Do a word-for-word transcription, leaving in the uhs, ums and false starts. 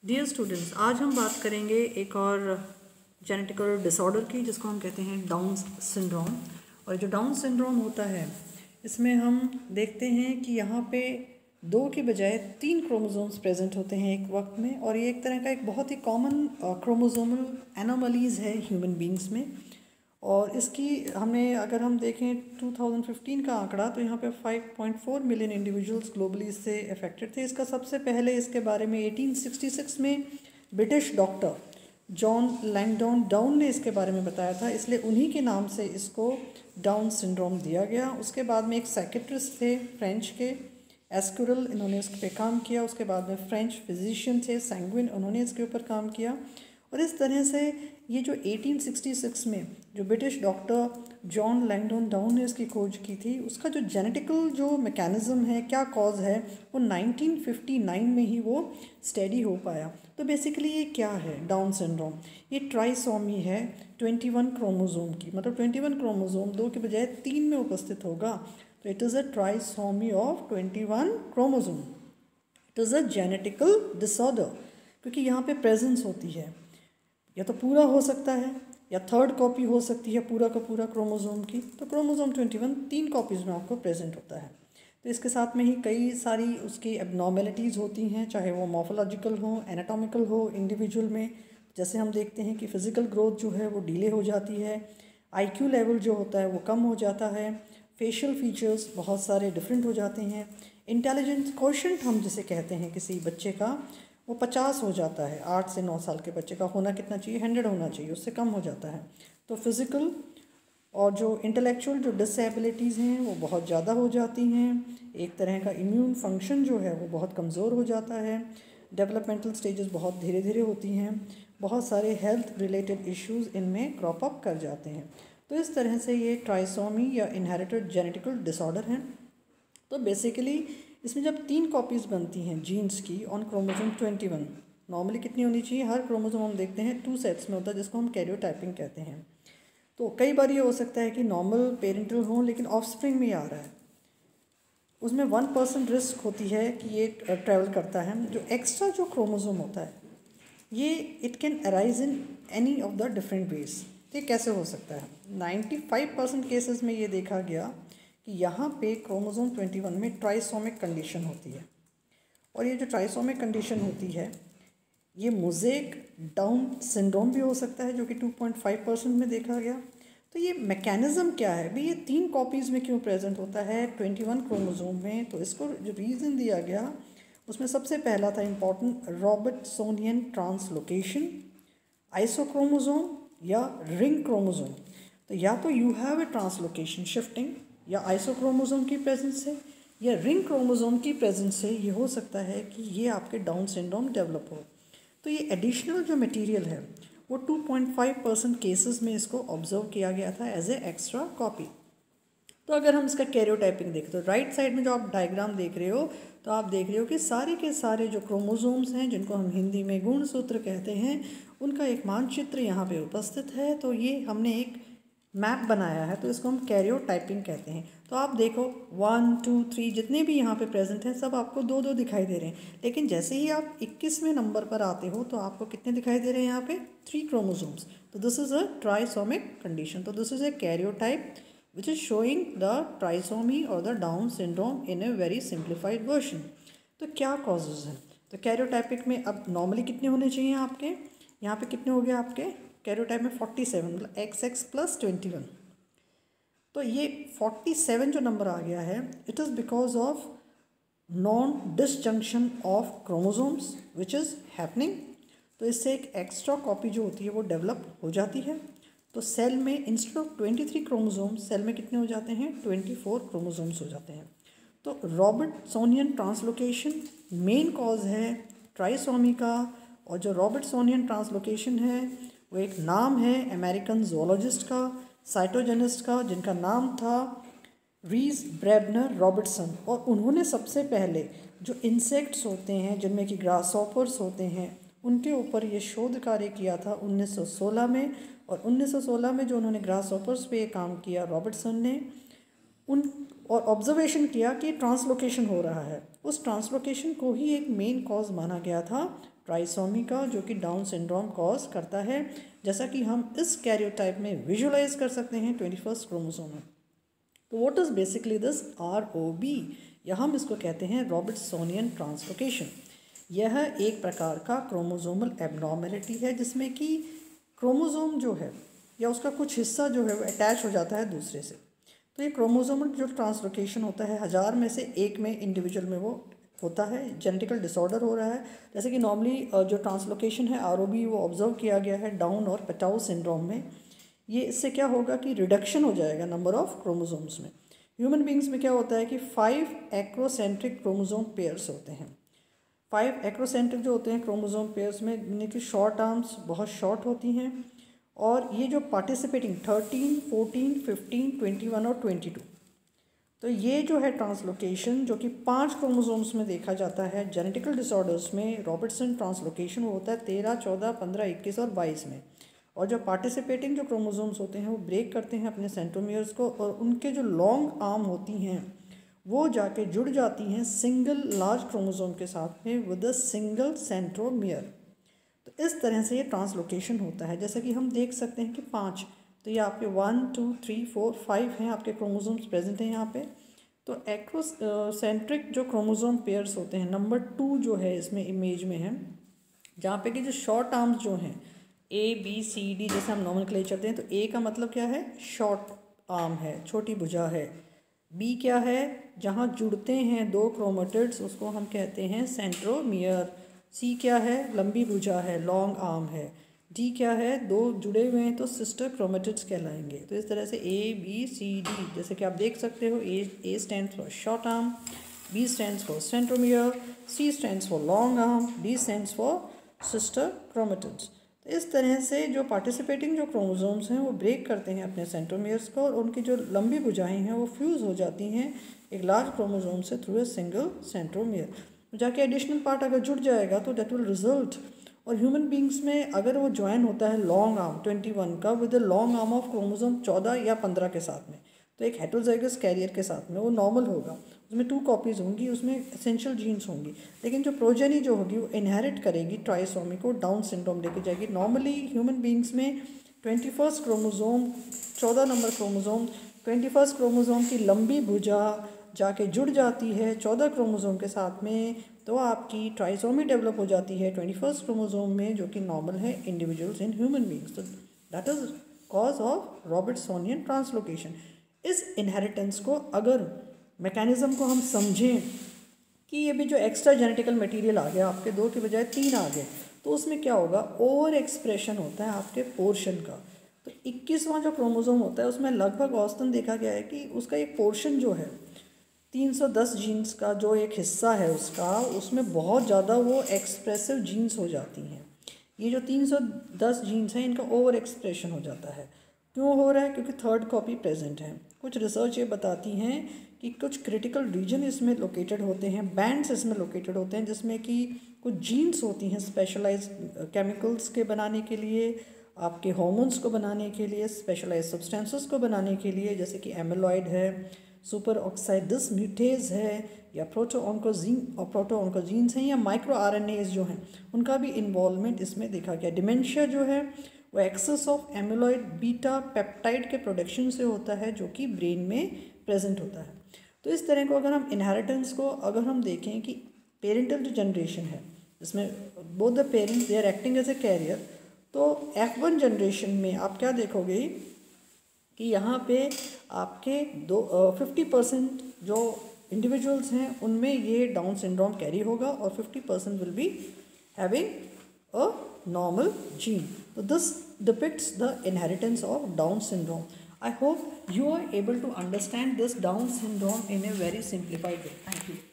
Dear students, आज हम बात करेंगे एक और जेनेटिकल डिसऑर्डर की जिसको हम कहते हैं डाउन सिंड्रोम। और जो डाउन सिंड्रोम होता है इसमें हम देखते हैं कि यहाँ पे दो के बजाय तीन क्रोमोसोम्स प्रेजेंट होते हैं एक वक्त में, और ये एक तरह का एक बहुत ही कॉमन क्रोमोसोमल एनोमलीज है ह्यूमन बींग्स में। और इसकी हमें अगर हम देखें दो हज़ार पंद्रह का आंकड़ा, तो यहाँ पे पाँच पॉइंट चार मिलियन इंडिविजुअल्स ग्लोबली इससे अफेक्टेड थे। इसका सबसे पहले इसके बारे में अठारह सौ छियासठ में British doctor John Langdon Down ने इसके बारे में बताया था, इसलिए उन्हीं के नाम से इसको डाउन सिंड्रोम दिया गया। उसके बाद में एक साइकेट्रिस्ट थे फ्रेंच के, एस्कुरल, इन्होंने इस पे काम किया। उसके बाद में फ्रेंच फिजिशियन थे सैंगविन, उन्होंने इसके ऊपर काम किया। और इस तरह से ये जो अठारह सौ छियासठ में जो British doctor John Langdon Down ने इसकी खोज की थी, उसका जो जेनेटिकल जो मैकेनिज्म है, क्या कॉज है, वो उन्नीस सौ उनसठ में ही वो स्टडी हो पाया। तो बेसिकली ये क्या है डाउन सिंड्रोम? ये ट्राइसोमी है इक्कीस क्रोमोसोम की, मतलब इक्कीस क्रोमोसोम दो के बजाय तीन में उपस्थित होगा। तो it is a trisomy of इक्कीस chromosome. It is a genetical disorder, क्योंकि यहाँ पे प्रेजेंस होती है, या तो पूरा हो सकता है या थर्ड कॉपी हो सकती है पूरा का पूरा क्रोमोसोम की। तो क्रोमोसोम इक्कीस तीन कॉपीज़ में आपको प्रेजेंट होता है। तो इसके साथ में ही कई सारी उसकी एबनॉर्मेलिटीज़ होती हैं, चाहे वो मॉर्फोलॉजिकल हो, एनाटॉमिकल हो इंडिविजुअल में। जैसे हम देखते हैं कि फिज़िकल ग्रोथ जो है वो डिले हो जाती है, आईक्यू लेवल जो होता है वो कम हो जाता है, फेशियल फीचर्स बहुत सारे डिफरेंट हो जाते हैं, इंटेलिजेंस क्वोशेंट हम जिसे कहते हैं किसी बच्चे का, वो पचास हो जाता है। आठ से नौ साल के बच्चे का होना कितना चाहिए? हंड्रेड होना चाहिए, उससे कम हो जाता है। तो फिज़िकल और जो इंटेलेक्चुअल जो डिसेबिलिटीज़ हैं वो बहुत ज़्यादा हो जाती हैं। एक तरह का इम्यून फंक्शन जो है वो बहुत कमज़ोर हो जाता है। डेवलपमेंटल स्टेजेस बहुत धीरे धीरे होती हैं। बहुत सारे हेल्थ रिलेटेड इश्यूज़ इनमें क्रॉप अप कर जाते हैं। तो इस तरह से ये ट्राइसोमी या इनहेरिटेड जेनेटिकल डिसऑर्डर हैं। तो बेसिकली इसमें जब तीन कॉपीज़ बनती हैं जीन्स की ऑन क्रोमोसोम इक्कीस, नॉर्मली कितनी होनी चाहिए? हर क्रोमोसोम हम देखते हैं टू सेट्स में होता है, जिसको हम कैरियोटाइपिंग कहते हैं। तो कई बार ये हो सकता है कि नॉर्मल पेरेंटल हो लेकिन ऑफस्प्रिंग में आ रहा है, उसमें वन परसेंट रिस्क होती है कि ये ट्रैवल करता है। जो एक्स्ट्रा जो क्रोमोसोम होता है ये it can arise in any of the different ways. ये कैसे हो सकता है? पचानवे परसेंट केसेस में ये देखा गया कि यहाँ पे क्रोमोसोम इक्कीस में ट्राइसोमिक कंडीशन होती है। और ये जो ट्राइसोमिक कंडीशन होती है ये मोज़ेक डाउन सिंड्रोम भी हो सकता है, जो कि दो पॉइंट पाँच परसेंट में देखा गया। तो ये मैकेनिज़्म क्या है भाई? ये तीन कॉपीज़ में क्यों प्रेजेंट होता है इक्कीस क्रोमोसोम में? तो इसको जो रीज़न दिया गया उसमें सबसे पहला था इम्पॉर्टेंट, रॉबर्टसोनियन ट्रांसलोकेशन, आइसोक्रोमोसोम या रिंग क्रोमोसोम। तो या तो you have a translocation shifting या आइसोक्रोमोसोम की प्रेजेंस से या रिंग क्रोमोसोम की प्रेजेंस से ये हो सकता है कि ये आपके डाउन सिंड्रोम डेवलप हो। तो ये एडिशनल जो मटेरियल है वो दो पॉइंट पाँच परसेंट केसेस में इसको ऑब्जर्व किया गया था एज ए एक्स्ट्रा कॉपी। तो अगर हम इसका कैरियोटाइपिंग देखें तो राइट साइड में जो आप डायग्राम देख रहे हो, तो आप देख रहे हो कि सारे के सारे जो क्रोमोसोम्स हैं, जिनको हम हिंदी में गुणसूत्र कहते हैं, उनका एक मानचित्र यहाँ पे उपस्थित है। तो ये हमने एक मैप बनाया है, तो इसको हम कैरियोटाइपिंग कहते हैं। तो आप देखो वन टू थ्री जितने भी यहाँ पे प्रेजेंट हैं सब आपको दो दो दिखाई दे रहे हैं, लेकिन जैसे ही आप इक्कीसवें नंबर पर आते हो तो आपको कितने दिखाई दे रहे हैं? यहाँ पे थ्री क्रोमोसोम्स। तो this is a trisomic condition. तो this is a karyotype which is showing the trisomy or the Down syndrome in a very simplified version. तो क्या causes हैं? तो कैरियोटाइपिक में अब नॉर्मली कितने होने चाहिए आपके? यहाँ पे कितने हो गए आपके कैरियोटाइप में? सैंतालीस, मतलब X X plus twenty one. तो ये सैंतालीस जो नंबर आ गया है, it is because of non disjunction of chromosomes which is happening. तो इससे एक एक्स्ट्रा कॉपी जो होती है वो डेवलप हो जाती है। तो सेल में इंस्टेड ऑफ तेईस क्रोमोसोम्स सेल में कितने हो जाते हैं? चौबीस क्रोमोसोम्स हो जाते हैं। तो रॉबर्टसोनियन ट्रांसलोकेशन मेन कॉज है ट्राइसोमी का। और जो रॉबर्टसोनियन ट्रांसलोकेशन है वो एक नाम है अमेरिकन जोलॉजिस्ट का, साइटोजेनिस्ट का, जिनका नाम था रीस ब्रेबनर रॉबर्टसन। और उन्होंने सबसे पहले जो इंसेक्ट्स होते हैं जिनमें कि ग्रासहॉपर्स होते हैं उनके ऊपर ये शोध कार्य किया था उन्नीस सौ सोलह में। और उन्नीस सौ सोलह में जो उन्होंने ग्रासहॉपर्स पे काम किया रॉबर्टसन ने, उन और ऑब्जर्वेशन किया कि ट्रांसलोकेशन हो रहा है। उस ट्रांसलोकेशन को ही एक मेन कॉज माना गया था ट्राइसोमी का, जो कि डाउन सिंड्रोम कॉज करता है, जैसा कि हम इस कैरियोटाइप में विजुलाइज कर सकते हैं ट्वेंटी फर्स्ट क्रोमोसोम में। तो what is basically this R O B, या हम इसको कहते हैं रॉबर्टसोनियन ट्रांसलोकेशन। यह एक प्रकार का क्रोमोसोमल एबनॉर्मेलिटी है जिसमें कि क्रोमोसोम जो है या उसका कुछ हिस्सा जो है वो अटैच हो जाता है दूसरे से। तो ये क्रोमोसोमल जो ट्रांसलोकेशन होता है हज़ार में से एक में इंडिविजुअल में वो होता है, जेनेटिकल डिसऑर्डर हो रहा है। जैसे कि नॉर्मली जो ट्रांसलोकेशन है आर ओ बी वो ऑब्जर्व किया गया है डाउन और पेटाउ सिंड्रोम में। ये इससे क्या होगा कि रिडक्शन हो जाएगा नंबर ऑफ क्रोमोसोम्स में। ह्यूमन बींग्स में क्या होता है कि फाइव एक्रोसेंट्रिक क्रोमोसोम पेयर्स होते हैं। फाइव एक्रोसेंट्रिक जो होते हैं क्रोमोसोम पेयर्स में, यानी कि शॉर्ट आर्म्स बहुत शॉर्ट होती हैं, और ये जो participating thirteen, fourteen, fifteen, twenty one और ट्वेंटी टू, तो ये जो है ट्रांसलोकेशन जो कि पांच क्रोमोसोम्स में देखा जाता है जेनेटिकल डिसऑर्डर्स में, रॉबर्टसन ट्रांसलोकेशन वो होता है तेरह, चौदह, पंद्रह, इक्कीस और बाईस में। और जो पार्टिसिपेटिंग जो क्रोमोसोम्स होते हैं वो ब्रेक करते हैं अपने सेंट्रोमियर्स को, और उनके जो लॉन्ग आर्म होती हैं वो जाके जुड़ जाती हैं सिंगल लार्ज क्रोमोसोम के साथ में विद अ सिंगल सेंट्रोमियर। तो इस तरह से ये ट्रांसलोकेशन होता है। जैसे कि हम देख सकते हैं कि पाँच, तो ये आपके one, two, three, four, five हैं आपके क्रोमोसोम्स प्रेजेंट हैं यहाँ पे। तो एक्रोसेंट्रिक जो क्रोमोसोम पेयर्स होते हैं, नंबर टू जो है इसमें इमेज में है, जहाँ पे कि जो शॉर्ट आर्म्स जो हैं ए बी सी डी जैसे हम नॉमेनक्लेचर दें, तो ए का मतलब क्या है, शॉर्ट आर्म है, छोटी भुजा है। बी क्या है, जहाँ जुड़ते हैं दो क्रोमेटिड्स उसको हम कहते हैं सेंट्रोमियर। सी क्या है, लंबी भुजा है, लॉन्ग आर्म है। डी क्या है, दो जुड़े हुए हैं तो सिस्टर क्रोमेटिड्स कहलाएंगे। तो इस तरह से ए बी सी डी, जैसे कि आप देख सकते हो, A A stands for short arm, B stands for centromere, C stands for long arm, D stands for sister chromatids. तो इस तरह से जो पार्टिसिपेटिंग जो क्रोमोसोम्स हैं वो ब्रेक करते हैं अपने सेंट्रोमियर्स को, और उनकी जो लंबी भुजाएं हैं वो फ्यूज़ हो जाती हैं एक लार्ज क्रोमोसोम से थ्रू ए सिंगल सेंट्रोमियर। जाके एडिशनल पार्ट अगर जुड़ जाएगा तो डेट विल रिजल्ट। और ह्यूमन बींग्स में अगर वो ज्वाइन होता है लॉन्ग आर्म ट्वेंटी वन का with the long arm of chromosome चौदह या पंद्रह के साथ में, तो एक हेटेरोजाइगस कैरियर के साथ में वो नॉर्मल होगा, उसमें टू कॉपीज़ होंगी, उसमें एसेंशियल जीन्स होंगी, लेकिन जो प्रोजेनी जो होगी वो इनहेरिट करेगी ट्राइसोमी को, डाउन सिंड्रोम लेके जाएगी। नॉर्मली ह्यूमन बींग्स में ट्वेंटी फर्स्ट क्रोमोसोम, चौदह number chromosome, twenty first chromosome की लंबी भुजा जाके जुड़ जाती है चौदह क्रोमोसोम के साथ में, तो आपकी ट्राइसोमी डेवलप हो जाती है ट्वेंटी फर्स्ट क्रोमोसोम में, जो कि नॉर्मल है इंडिविजुअल्स इन ह्यूमन बींग्स। तो that is cause of Robertsonian translocation. इस इनहेरिटेंस को अगर मैकेनिज्म को हम समझें कि ये भी जो एक्स्ट्रा जेनेटिकल मटेरियल आ गया आपके, दो के बजाय तीन आ गए, तो उसमें क्या होगा, ओवर एक्सप्रेशन होता है आपके पोर्शन का। तो इक्कीसवां जो क्रोमोसोम होता है उसमें लगभग औसतन देखा गया है कि उसका एक पोर्शन जो है तीन सौ दस जीन्स का जो एक हिस्सा है उसका, उसमें बहुत ज़्यादा वो एक्सप्रेसिव जीन्स हो जाती हैं। ये जो तीन सौ दस जीन्स हैं इनका ओवर एक्सप्रेशन हो जाता है। क्यों हो रहा है, क्योंकि थर्ड कॉपी प्रेजेंट है। कुछ रिसर्च ये बताती हैं कि कुछ क्रिटिकल रीजन इसमें लोकेटेड होते हैं, बैंड्स इसमें लोकेटेड होते हैं, जिसमें कि कुछ जीन्स होती हैं स्पेशलाइज केमिकल्स के बनाने के लिए, आपके हार्मोन्स को बनाने के लिए, स्पेशलाइज सब्सटेंसेस को बनाने के लिए, जैसे कि एमिलॉइड है, सुपर ऑक्साइड डिसम्यूटेज है, या प्रोटोऑन्कोजीन और प्रोटोऑन्कोजीन्स हैं, या माइक्रो आरएनएज जो हैं उनका भी इन्वॉल्वमेंट इसमें देखा गया। डिमेंशिया जो है वो excess of amyloid beta peptide के प्रोडक्शन से होता है, जो कि ब्रेन में प्रेजेंट होता है। तो इस तरह को अगर हम इनहेरिटेंस को अगर हम देखें कि पेरेंटल जो जनरेशन है जिसमें both the parents they are acting as a carrier, तो एफ वन जनरेशन में आप क्या देखोगे कि यहाँ पे आपके दो फिफ्टी परसेंट जो इंडिविजुअल्स हैं उनमें ये डाउन सिंड्रोम कैरी होगा, और fifty percent will be having a normal gene. So this depicts the inheritance of Down syndrome. I hope you are able to understand this Down syndrome in a very simplified way. Thank you.